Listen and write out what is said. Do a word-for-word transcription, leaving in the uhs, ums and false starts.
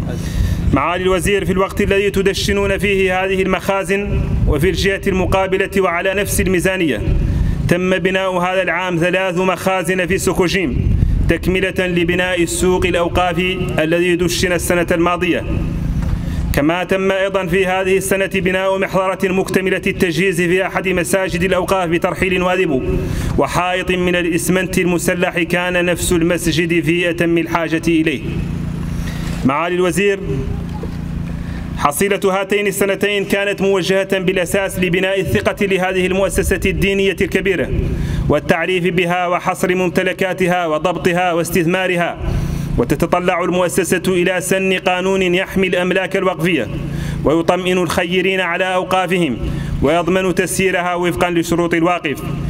معالي الوزير، في الوقت الذي تدشنون فيه هذه المخازن وفي الجهة المقابلة وعلى نفس الميزانية تم بناء هذا العام ثلاث مخازن في سوكوجيم تكملة لبناء السوق الأوقافي الذي دشن السنة الماضية. كما تم أيضا في هذه السنة بناء محضرة مكتملة التجهيز في أحد مساجد الأوقاف بترحيل واذب، وحائط من الإسمنت المسلح كان نفس المسجد في أتم الحاجة إليه. معالي الوزير، حصيلة هاتين السنتين كانت موجهة بالأساس لبناء الثقة لهذه المؤسسة الدينية الكبيرة والتعريف بها وحصر ممتلكاتها وضبطها واستثمارها، وتتطلع المؤسسة إلى سن قانون يحمي الأملاك الوقفية ويطمئن الخيرين على أوقافهم ويضمن تسييرها وفقا لشروط الواقف.